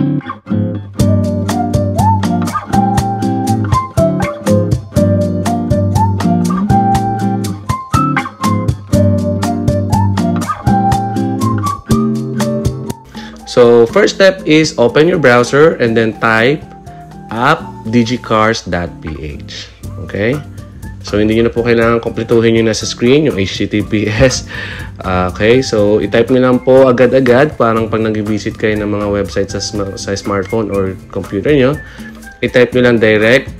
So first step is open your browser and then type app.digicars.ph. Okay? So hindi nyo na po kailangan kumpletuhin yung nasa screen, yung HTTPS. Okay? So i-type nyo lang po agad-agad, parang pag nag-visit kayo ng mga website sa smartphone or computer nyo, i-type nyo lang direct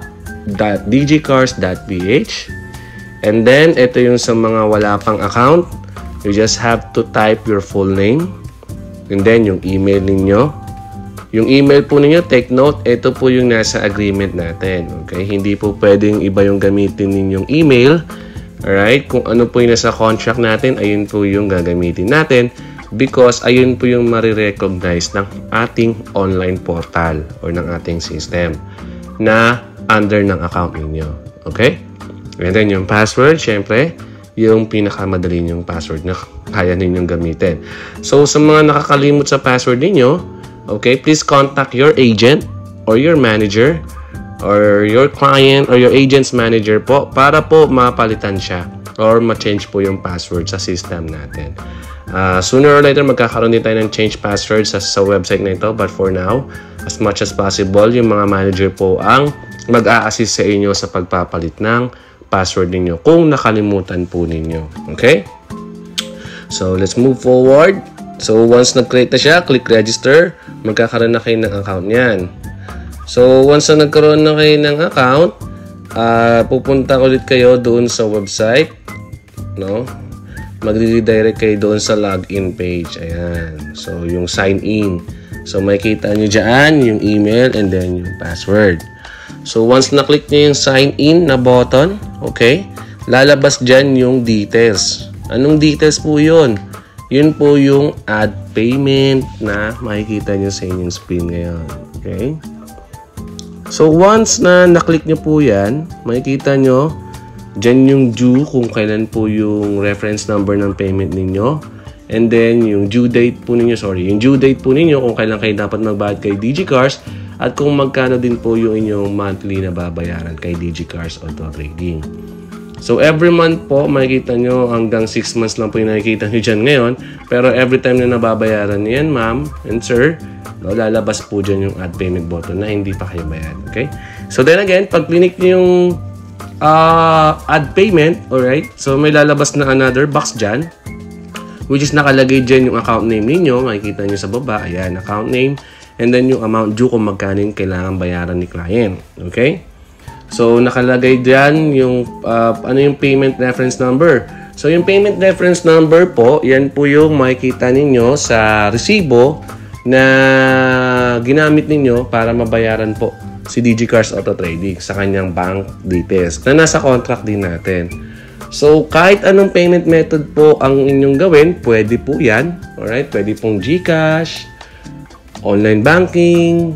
app.digicars.ph. And then ito yung sa mga wala pang account, you just have to type your full name. And then, yung email ninyo. Yung email po ninyo, take note, ito po yung nasa agreement natin. Okay? Hindi po pwedeng iba yung gamitin ninyong email. Alright? Kung ano po yung nasa contract natin, ayun po yung gagamitin natin. Because ayun po yung marirecognize ng ating online portal or ng ating system na under ng account ninyo. Okay? And then, yung password, syempre, yung pinakamadali yung password na kaya ninyong gamitin. So, sa mga nakakalimot sa password ninyo, okay, please contact your agent or your manager or your client or your agent's manager po para po mapalitan siya or ma-change po yung password sa system natin. Sooner or later, magkakaroon din tayo ng change password sa website na ito. But for now, as much as possible, yung mga manager po ang mag-a-assist sa inyo sa pagpapalit ng password ninyo kung nakalimutan po ninyo. Okay? So, let's move forward. So, once nag-create na siya, click register. Magkakaroon na kayo ng account niyan. So, once na nagkaroon na kayo ng account, pupunta ulit kayo doon sa website. No? Magre-redirect kayo doon sa login page. Ayan. So, yung sign in. So, makikita nyo dyan yung email and then yung password. So, once na-click nyo yung sign in na button, okay, lalabas dyan yung details. Anong details po yun? Yun po yung add payment na makikita nyo sa inyong screen ngayon. Okay? So, once na na-click nyo po yan, makikita nyo dyan yung due kung kailan po yung reference number ng payment ninyo. And then, yung due date po ninyo, yung due date po ninyo kung kailan kayo dapat magbayad kay DigiCars. At kung magkano din po yung inyong monthly na babayaran kay DigiCars Auto Trading. So, every month po, makikita nyo hanggang 6 months lang po yung nakikita nyo dyan ngayon. Pero every time na nababayaran nyo yan, ma'am and sir, lalabas po dyan yung add payment button na hindi pa kayo bayad. Okay? So, then again, pag click nyo yung add payment, alright? So, may lalabas na another box dyan, which is nakalagay dyan yung account name ninyo. Makikita nyo sa baba. Ayan, account name. And then yung amount due kung magkano yung kailangan bayaran ni client. Okay? So, nakalagay dyan yung, ano yung payment reference number. So, yung payment reference number po, yan po yung makikita ninyo sa resibo na ginamit ninyo para mabayaran po si DigiCars Auto Trading sa kanyang bank details na nasa contract din natin. So, kahit anong payment method po ang inyong gawin, pwede po yan. Alright? Pwede pong GCash, online banking,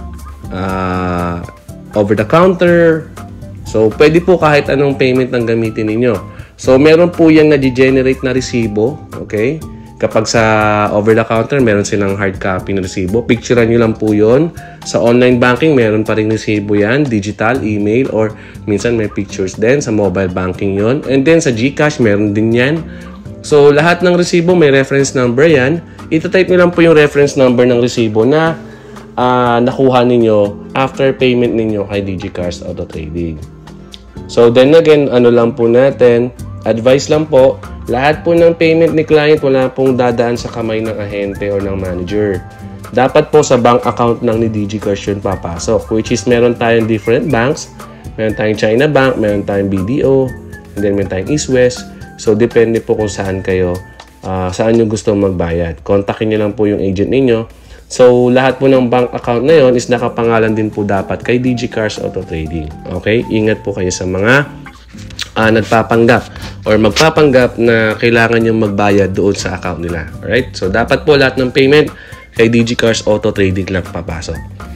over the counter. So, pwede po kahit anong payment ang gamitin ninyo. So, meron po yung na-generate na resibo. Okay? Kapag sa over the counter, meron silang hard copy na resibo. Picturean nyo lang po yun. Sa online banking, meron pa rin resibo yan. Digital, email, or minsan may pictures din. Sa mobile banking yon. And then sa GCash, meron din yan. So, lahat ng resibo may reference number yan. Ito-type nyo lang po yung reference number ng resibo na nakuha ninyo after payment ninyo kay DigiCars Auto Trading. So, then again, ano lang po natin, advice lang po, lahat po ng payment ni client wala pong dadaan sa kamay ng ahente or ng manager. Dapat po sa bank account ng ni DigiCars yun papasok, which is meron tayong different banks. Meron tayong China Bank, meron tayong BDO, and then meron tayong East West. So, depende po kung saan kayo saan nyo gusto magbayad. Kontakin nyo lang po yung agent ninyo. So, lahat po ng bank account na yon is nakapangalan din po dapat kay DigiCars Auto Trading. Okay? Ingat po kayo sa mga nagpapanggap or magpapanggap na kailangan nyo magbayad doon sa account nila. Alright? So, dapat po lahat ng payment kay DigiCars Auto Trading lang papasok.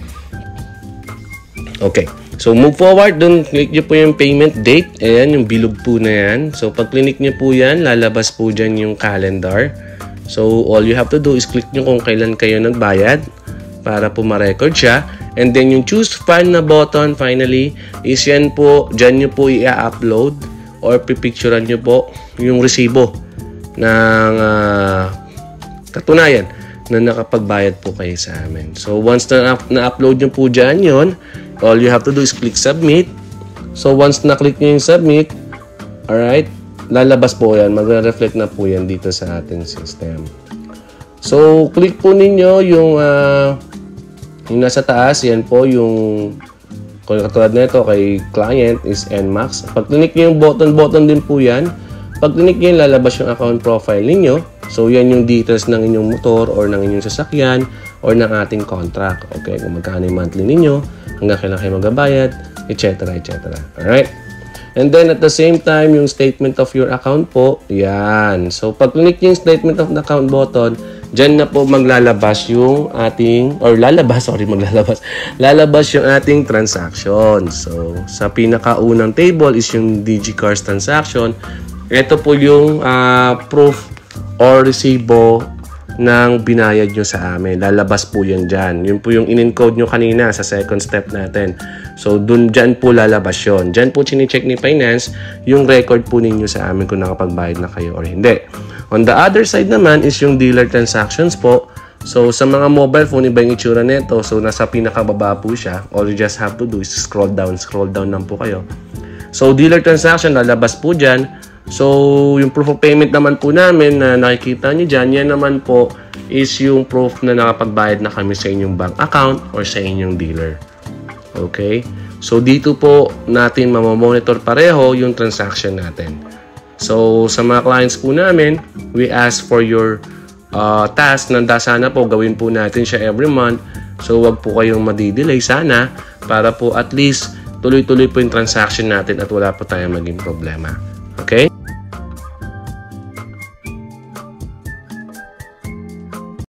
Okay. So, move forward. Doon, click nyo po yung payment date. Ayan, yung bilog po na yan. So, pag click nyo po yan, lalabas po dyan yung calendar. So, all you have to do is click nyo kung kailan kayo nagbayad. para po ma-record siya. And then yung choose file na button finally is yan po, dyan nyo po i-upload or pipicturean nyo po yung resibo ng katunayan na nakapagbayad po kayo sa amin. So once na-upload nyo po dyan yun, all you have to do is click submit. So once na-click nyo yung submit, alright, lalabas po yan, magre-reflect na po yan dito sa ating system. So click po ninyo yung nasa taas, yan po yung katulad nito kay client is NMAX. Pag click nyo yung button din po yan. Pag click nyo, lalabas yung account profile ninyo. So yan yung details ng inyong motor or ng inyong sasakyan or ng ating contract. Okay, kung magkano yung monthly ninyo, hanggang kailan kayo magbabayad, etc. etc. Alright? And then at the same time, yung statement of your account po, yan. So pag click nyo yung statement of the account button, dyan na po maglalabas yung ating, or lalabas yung ating transaction. So, sa pinakaunang table is yung DigiCars transaction. Ito po yung proof or resibo ng binayad nyo sa amin. Lalabas po yan dyan. Yun po yung in-encode nyo kanina sa second step natin. So, dyan po lalabas yun. Dyan po chine-check ni Finance yung record po ninyo sa amin kung nakapagbayad na kayo or hindi. On the other side naman is yung dealer transactions po. So, sa mga mobile phone, iba yung itsura nito. So, nasa pinakababa po siya. All you just have to do is scroll down lang po kayo. So, dealer transaction, lalabas po dyan. So, yung proof of payment naman po namin na nakikita nyo dyan, yan naman po is yung proof na nakapagbayad na kami sa inyong bank account or sa inyong dealer. Okay? So, dito po natin mamamonitor pareho yung transaction natin. So, sa mga clients po namin, we ask for your task na sana po gawin po natin siya every month. So, wag po kayong madidelay sana para po at least tuloy-tuloy po yung transaction natin at wala po tayong maging problema. Okay?